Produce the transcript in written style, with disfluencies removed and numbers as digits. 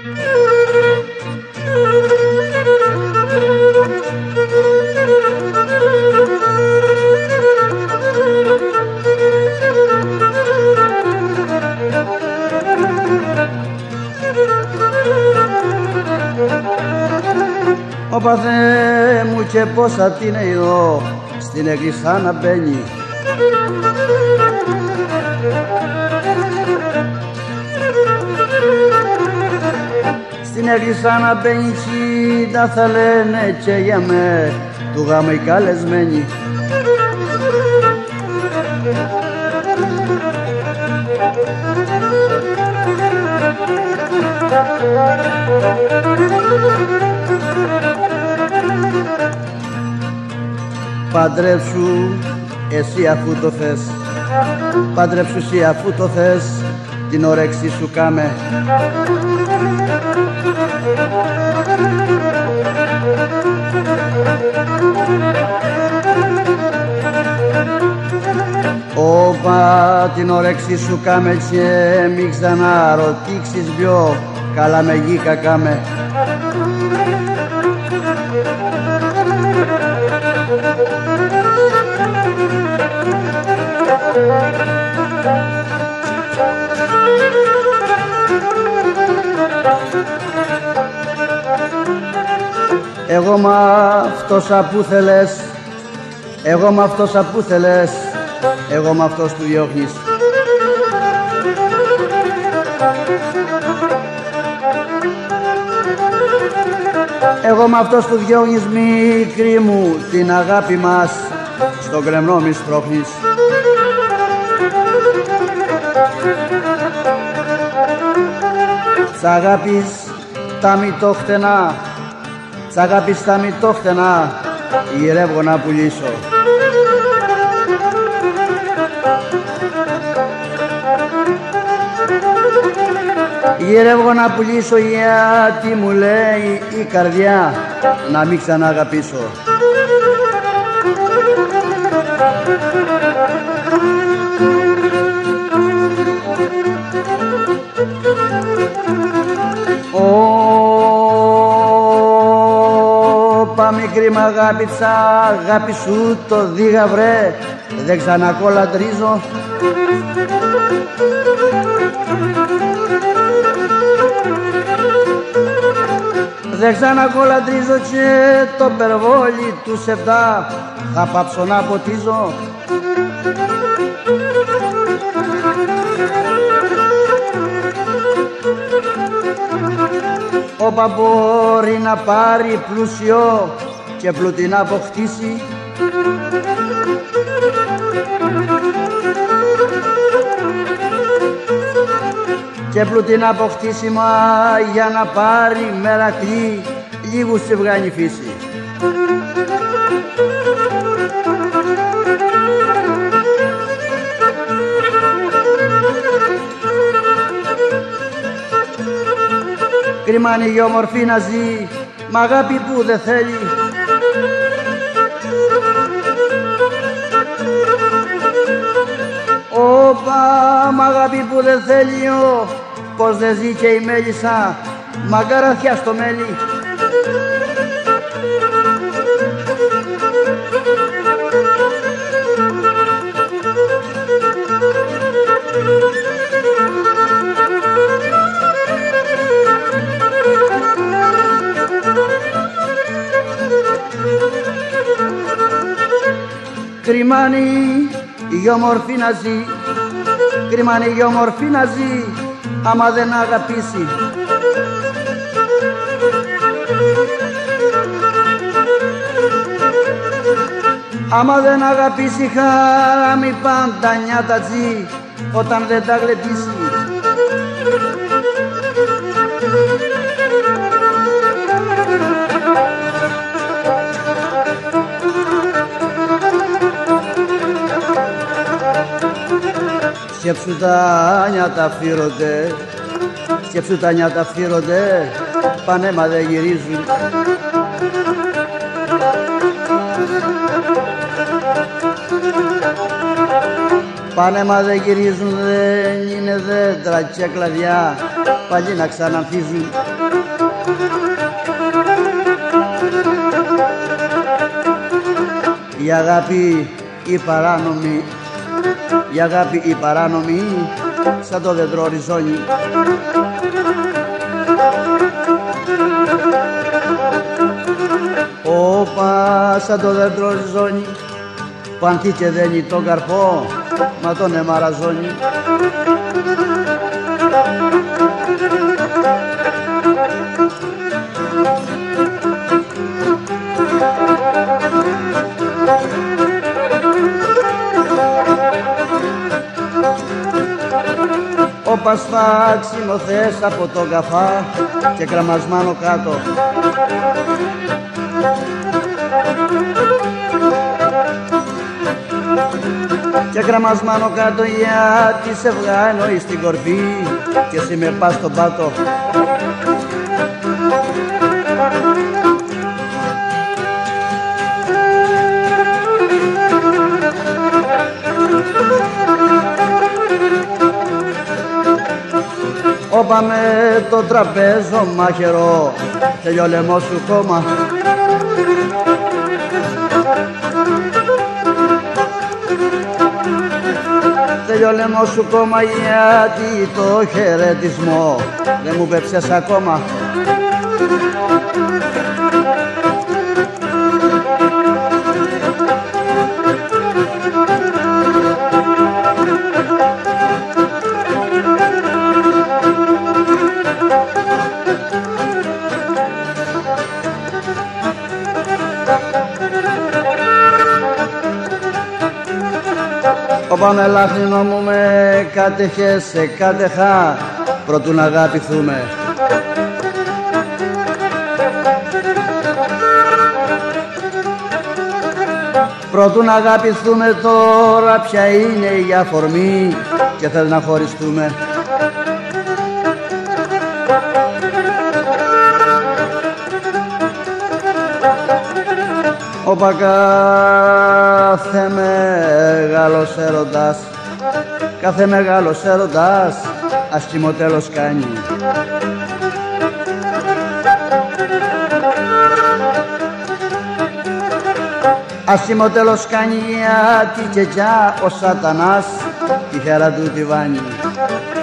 Όπα Θεέ μου και πόσα την εδώ στην εκκλησιά να μπαίνει. Στην εκκλησιά να μπαίνει κι τα θα λένε και για με του γάμου οι καλεσμένοι. Παντρέψου εσύ αφού το θες, παντρέψου εσύ αφού το θες, την όρεξη σου κάμε. Όπα την όρεξη σου κάμε και μη ξαναρωτήξεις πιο καλά με γη κακάμε. Εγώ μ' αυτός που θέλες, εγώ μ' αυτός που θέλες, εγώ μ' αυτός που διώχνεις. Εγώ μ' αυτός που διώχνεις μικρή μου την αγάπη μας, στον κρεμνό μη σπρώχνεις. Τ' αγάπης τα μητόχτενα, τ' αγάπης τα μητόχτενα, γυρεύω να πουλήσω. Γυρεύω να πουλήσω γιατί μου λέει η καρδιά να μην ξαναγαπήσω. Όπα μικρή μ' αγάπη, τ' αγάπη σου το δίγα βρε, δεν ξανακολατρίζω. Δεν ξανακολατρίζω και το περβόλι του σεφτά θα πάψω να ποτίζω. Όπα μπορεί να πάρει πλούσιο και πλούτη να αποκτήσει, και πλούτη να αποκτήσει, μα για να πάρει μερακλή λίγους σε βγάνει φύση. Κρυμάνει η όμορφη να ζει, μ' αγάπη που δεν θέλει. Όπα μ' αγάπη που δεν θέλει, πως δεν ζει και η μέλισσα, μαγκαραθιά στο μέλι. Κρυμάνει η όμορφη να ζει, κρυμάνει η όμορφη να ζει, άμα δεν αγαπήσει. Άμα δεν αγαπήσει χάμει πάντα νιάτα τσι, όταν δεν τα γλεντήσει. Σκέψου τα νιάτα φύρονται, σκέψου τα νιάτα φύρονται, πάνε μα δεν γυρίζουν. Πάνε μα δεν γυρίζουν, δεν είναι δέντρα και κλαδιά, πάλι να ξαναρθίζουν. Η αγάπη η παράνομη, η αγάπη η παράνομη, σαν το δέντρο ριζώνει. Όπα, σαν το δέντρο ριζώνει, που ανθεί και δένει τον καρπό, μα τον εμαραζώνει. Όπα σφάξιμο θες από τον καφά και κραμασμένο κάτω. Και κραμασμένο κάτω γιατί σε βγάνω στην κορφή και εσύ με πας στον πάτο. Όπα με το τραπέζο μάχαιρο, τελειώ λαιμό σου κόμμα. Τελειώ λαιμό σου κόμμα γιατί το χαιρετισμό δεν μου πέψες ακόμα. Όπα με λάχνινο μου με κάτεχες, σε κάτεχα, προτού να αγαπηθούμε. Προτού να αγαπηθούμε τώρα ποια είναι η αφορμή και θες να χωριστούμε. Όπα κάθε μεγάλος έρωτας, κάθε μεγάλος έρωτας άσχημο τέλος κάνει. Άσχημο τέλος κάνει γιατί και ο σατανάς τη χέρα του τη βάνει.